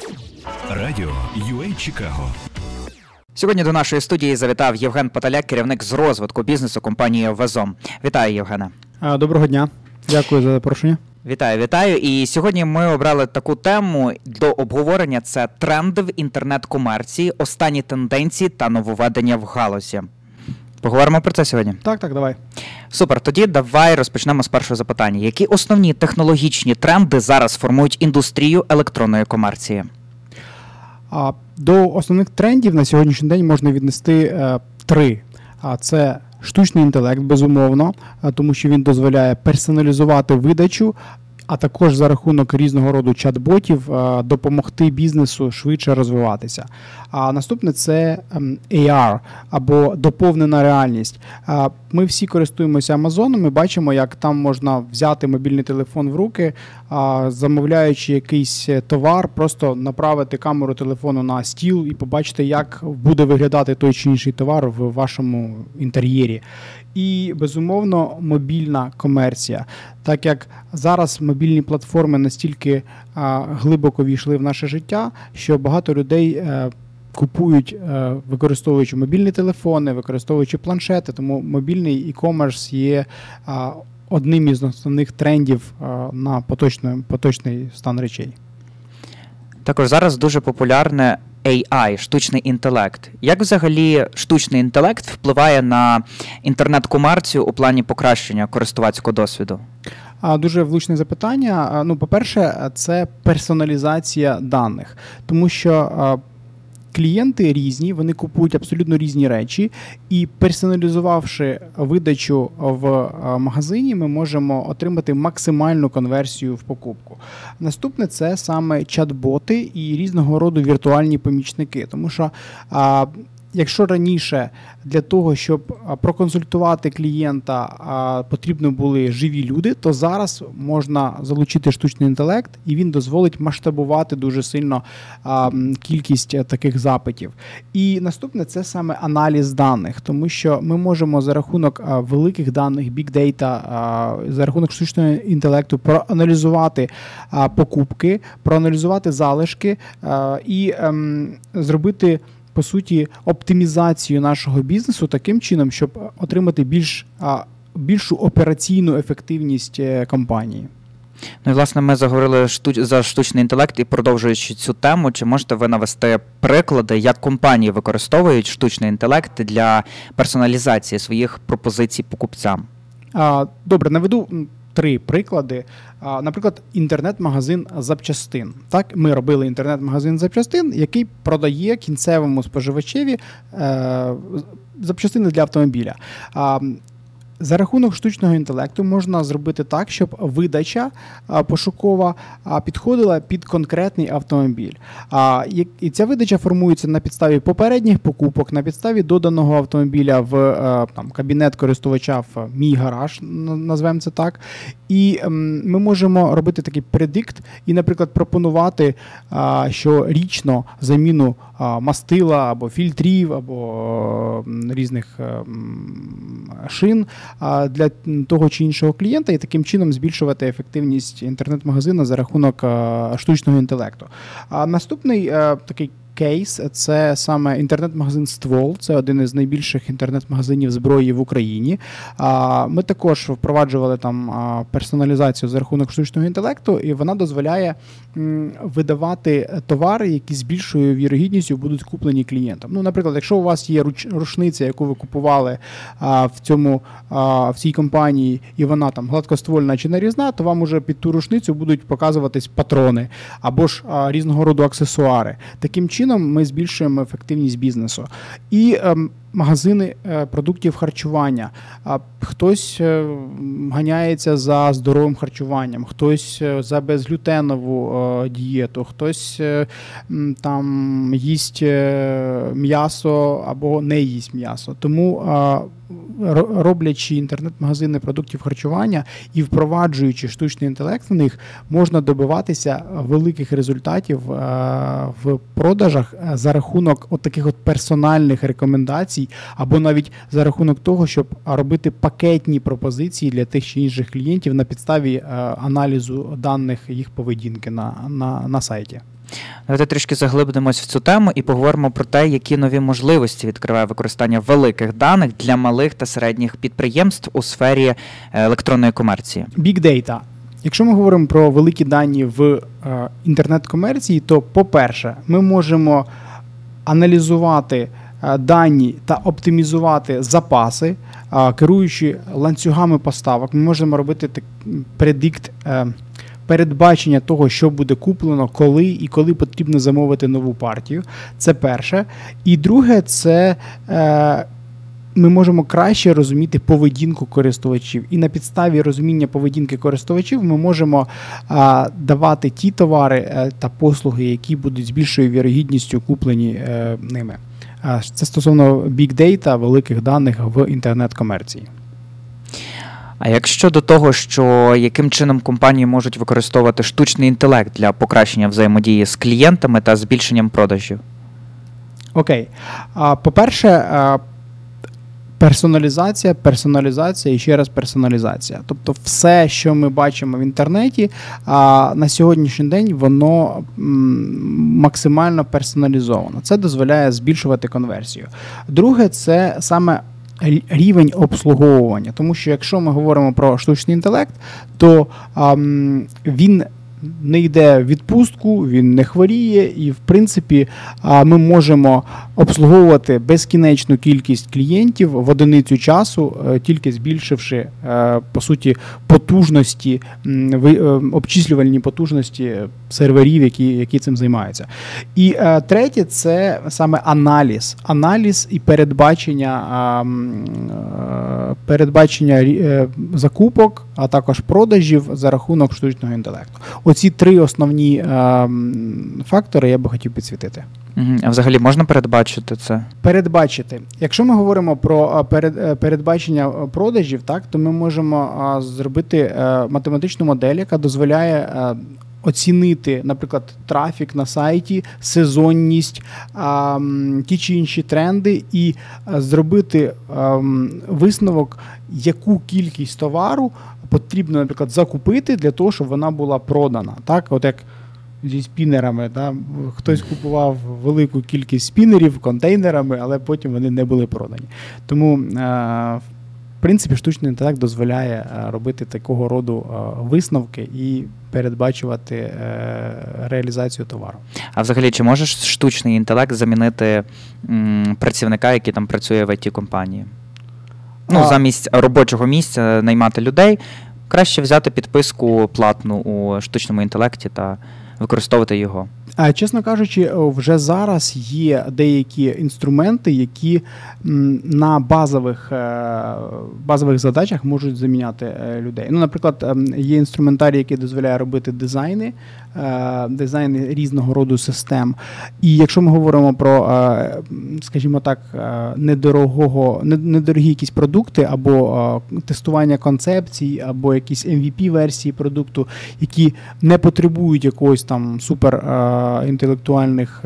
Радіо UA Чикаго. Сьогодні до нашої студії завітав Євген Потоляк, керівник з розвитку бізнесу компанії Везом. Вітаю, Євгене. Доброго дня. Дякую за запрошення. Вітаю. І сьогодні ми обрали таку тему до обговорення – це тренди в інтернет-комерції, останні тенденції та нововведення в галузі. Поговоримо про це сьогодні? Так, давай. Супер, тоді давай розпочнемо з першого запитання. Які основні технологічні тренди зараз формують індустрію електронної комерції? До основних трендів на сьогоднішній день можна віднести три. Це штучний інтелект, безумовно, тому що він дозволяє персоналізувати видачу, а також за рахунок різного роду чат-ботів допомогти бізнесу швидше розвиватися. А наступне – це AR, або доповнена реальність. Ми всі користуємося Амазоном, ми бачимо, як там можна взяти мобільний телефон в руки, замовляючи якийсь товар, просто направити камеру телефону на стіл і побачити, як буде виглядати той чи інший товар в вашому інтер'єрі. І, безумовно, мобільна комерція. Так як зараз мобільні платформи настільки глибоко війшли в наше життя, що багато людей купують, використовуючи мобільні телефони, використовуючи планшети, тому мобільний e-commerce є одним із основних трендів на поточний стан речей. Також зараз дуже популярне AI, штучний інтелект. Як взагалі штучний інтелект впливає на інтернет-комерцію у плані покращення користувацького досвіду? Дуже влучне запитання. По-перше, це персоналізація даних, тому що клієнти різні, вони купують абсолютно різні речі, і персоналізувавши видачу в магазині, ми можемо отримати максимальну конверсію в покупку. Наступне – це саме чат-боти і різного роду віртуальні помічники, тому що якщо раніше для того, щоб проконсультувати клієнта, потрібно були живі люди, то зараз можна залучити штучний інтелект, і він дозволить масштабувати дуже сильно кількість таких запитів. І наступне – це саме аналіз даних, тому що ми можемо за рахунок великих даних, big data, за рахунок штучного інтелекту проаналізувати покупки, проаналізувати залишки і зробити, по суті, оптимізацію нашого бізнесу таким чином, щоб отримати більшу операційну ефективність компанії. Ну і, власне, ми заговорили за штучний інтелект і продовжуючи цю тему, чи можете ви навести приклади, як компанії використовують штучний інтелект для персоналізації своїх пропозицій покупцям? Добре, наведу три приклади. Наприклад, інтернет-магазин запчастин. Так, ми робили інтернет-магазин запчастин, який продає кінцевому споживачеві запчастини для автомобіля. За рахунок штучного інтелекту можна зробити так, щоб видача пошукова підходила під конкретний автомобіль. І ця видача формується на підставі попередніх покупок, на підставі доданого автомобіля в кабінет користувача в «Мій гараж», назвемо це так. І ми можемо робити такий предикт і, наприклад, пропонувати щорічно заміну мастила або фільтрів, або різних шин для того чи іншого клієнта і таким чином збільшувати ефективність інтернет-магазину за рахунок штучного інтелекту. Наступний такий кейс – це саме інтернет-магазин «Ствол». Це один із найбільших інтернет-магазинів зброї в Україні. Ми також впроваджували там персоналізацію за рахунок штучного інтелекту, і вона дозволяє видавати товари, які з більшою вірогідністю будуть куплені клієнтам. Наприклад, якщо у вас є рушниця, яку ви купували в цій компанії, і вона там гладкоствольна чи нарізна, то вам уже під ту рушницю будуть показуватись патрони або ж різного роду аксесуари. Таким чином ми збільшуємо ефективність бізнесу. І магазини продуктів харчування. Хтось ганяється за здоровим харчуванням, хтось за безглютенову дієту, хтось там їсть м'ясо або не їсть м'ясо. Тому роблячи інтернет-магазини продуктів харчування і впроваджуючи штучний інтелект в них, можна добиватися великих результатів в продажах за рахунок таких персональних рекомендацій або навіть за рахунок того, щоб робити пакетні пропозиції для тих чи інших клієнтів на підставі аналізу даних їх поведінки на сайті. Давайте трішки заглибимось в цю тему і поговоримо про те, які нові можливості відкриває використання великих даних для малих та середніх підприємств у сфері електронної комерції. Big Data. Якщо ми говоримо про великі дані в інтернет-комерції, то, по-перше, ми можемо аналізувати дані та оптимізувати запаси, керуючи ланцюгами поставок. Ми можемо робити передбачення того, що буде куплено, коли потрібно замовити нову партію. Це перше. І друге, це ми можемо краще розуміти поведінку користувачів. І на підставі розуміння поведінки користувачів ми можемо давати ті товари та послуги, які будуть з більшою вірогідністю куплені ними. Це стосовно Big Data, великих даних в інтернет-комерції. А як щодо того, що яким чином компанії можуть використовувати штучний інтелект для покращення взаємодії з клієнтами та збільшенням продажів? Окей. По-перше, персоналізація і ще раз персоналізація. Тобто все, що ми бачимо в інтернеті, на сьогоднішній день воно максимально персоналізовано. Це дозволяє збільшувати конверсію. Друге, це саме рівень обслуговування. Тому що якщо ми говоримо про штучний інтелект, то він не йде в відпустку, він не хворіє, і, в принципі, ми можемо обслуговувати безкінечну кількість клієнтів в одиницю часу, тільки збільшивши, по суті, потужності, обчислювальні потужності серверів, які цим займаються. І третє – це саме аналіз і передбачення закупок, а також продажів за рахунок штучного інтелекту. Оці три основні фактори я би хотів підсвітити. А взагалі можна передбачити це? Передбачити. Якщо ми говоримо про передбачення продажів, так, то ми можемо зробити математичну модель, яка дозволяє оцінити, наприклад, трафік на сайті, сезонність, ті чи інші тренди і зробити висновок, яку кількість товару потрібно, наприклад, закупити для того, щоб вона була продана. Так, от як зі спінерами, да? Хтось купував велику кількість спінерів контейнерами, але потім вони не були продані. Тому, в принципі, штучний інтелект дозволяє робити такого роду висновки і передбачувати реалізацію товару. А взагалі, чи може штучний інтелект замінити працівника, який там працює в IT-компанії? Замість робочого місця наймати людей, краще взяти підписку платну у штучному інтелекті та використовувати його. Чесно кажучи, вже зараз є деякі інструменти, які на базових задачах можуть заміняти людей. Наприклад, є інструментарій, який дозволяє робити дизайни різного роду систем. І якщо ми говоримо про, скажімо так, недорогі якісь продукти, або тестування концепцій, або якісь MVP-версії продукту, які не потребують якогось там супер інтелектуальних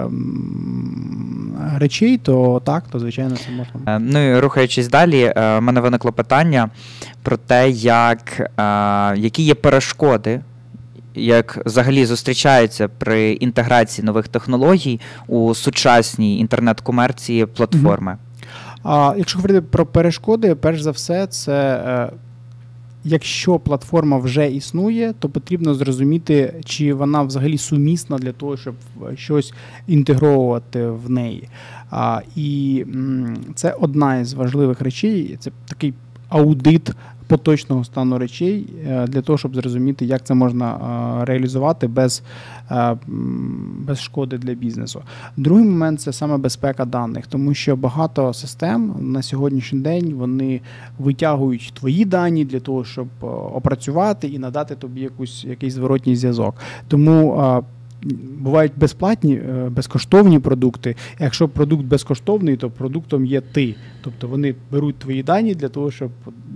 речей, то так, то звичайно це можна. І рухаючись далі, в мене виникло питання про те, які є перешкоди, як взагалі зустрічаються при інтеграції нових технологій у сучасній інтернет-комерції платформи. Якщо говорити про перешкоди, перш за все, це якщо платформа вже існує, то потрібно зрозуміти, чи вона взагалі сумісна для того, щоб щось інтегровувати в неї. І це одна із важливих речей, це такий аудит поточного стану речей для того, щоб зрозуміти, як це можна реалізувати без шкоди для бізнесу. Другий момент – це саме безпека даних, тому що багато систем на сьогоднішній день вони витягують твої дані для того, щоб опрацювати і надати тобі якийсь зворотній зв'язок. Тому бувають безплатні, безкоштовні продукти. Якщо продукт безкоштовний, то продуктом є ти. Тобто вони беруть твої дані для того, щоб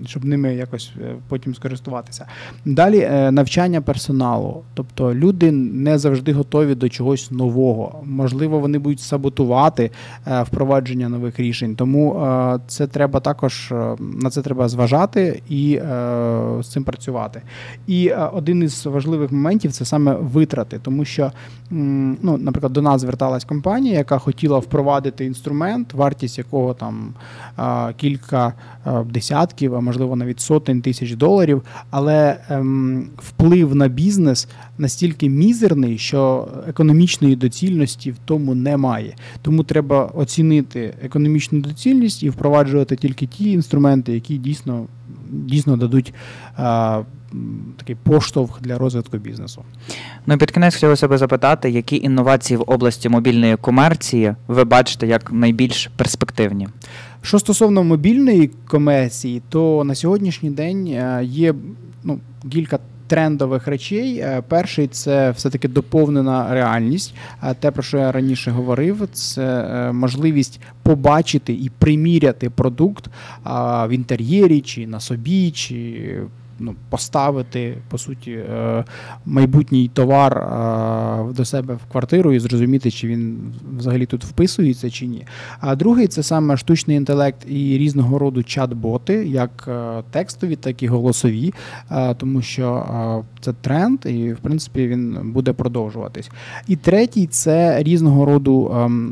щоб ними якось потім скористуватися. Далі навчання персоналу. Тобто люди не завжди готові до чогось нового. Можливо, вони будуть саботувати впровадження нових рішень. Тому це треба також, на це треба зважати і з цим працювати. І один із важливих моментів – це саме витрати. Тому що, наприклад, до нас зверталась компанія, яка хотіла впровадити інструмент, вартість якого там кілька десятків, а можливо навіть сотень тисяч доларів, але вплив на бізнес настільки мізерний, що економічної доцільності в тому немає. Тому треба оцінити економічну доцільність і впроваджувати тільки ті інструменти, які дійсно дадуть такий поштовх для розвитку бізнесу. І під кінець хотілося б запитати, які інновації в області мобільної комерції ви бачите як найбільш перспективні? Що стосовно мобільної комерції, то на сьогоднішній день є кілька трендових речей. Перший – це все-таки доповнена реальність. Те, про що я раніше говорив, це можливість побачити і приміряти продукт в інтер'єрі, чи на собі, чи поставити, по суті, майбутній товар до себе в квартиру і зрозуміти, чи він взагалі тут вписується, чи ні. А другий – це саме штучний інтелект і різного роду чат-боти, як текстові, так і голосові, тому що це тренд і, в принципі, він буде продовжуватись. І третій – це різного роду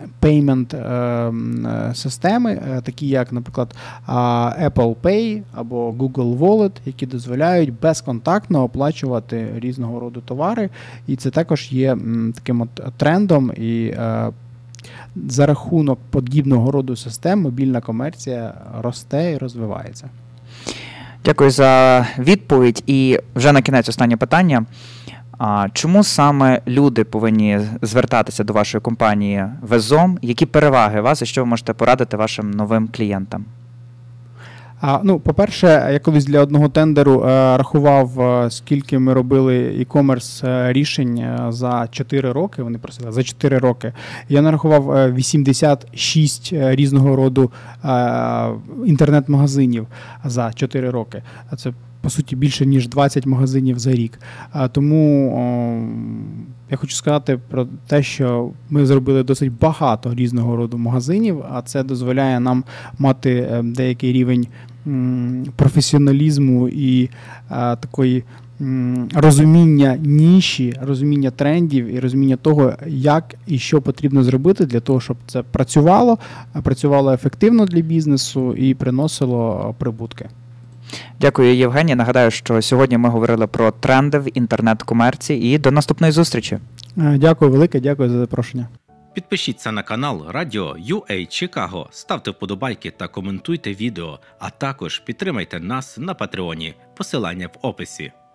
пеймент-системи, такі як, наприклад, Apple Pay або Google Wallet, які дозволяють безконтактно оплачувати різного роду товари. І це також є таким трендом, і за рахунок подібного роду систем мобільна комерція росте і розвивається. Дякую за відповідь. І вже на кінець останнє питання. Чому саме люди повинні звертатися до вашої компанії Везом? Які переваги вас і що ви можете порадити вашим новим клієнтам? По-перше, я колись для одного тендеру рахував, скільки ми робили e-commerce рішень за 4 роки. Вони просили за 4 роки. Я нарахував 86 різного роду інтернет-магазинів за 4 роки. Це, по суті, більше, ніж 20 магазинів за рік. Тому я хочу сказати про те, що ми зробили досить багато різного роду магазинів, а це дозволяє нам мати деякий рівень професіоналізму і такої розуміння ніші, розуміння трендів і розуміння того, як і що потрібно зробити для того, щоб це працювало ефективно для бізнесу і приносило прибутки. Дякую, Євгеній. Нагадаю, що сьогодні ми говорили про тренди в інтернет-комерції і до наступної зустрічі. Дякую велике, дякую за запрошення. Підпишіться на канал Радіо UA Чикаго, ставте вподобайки та коментуйте відео, а також підтримайте нас на Патреоні. Посилання в описі.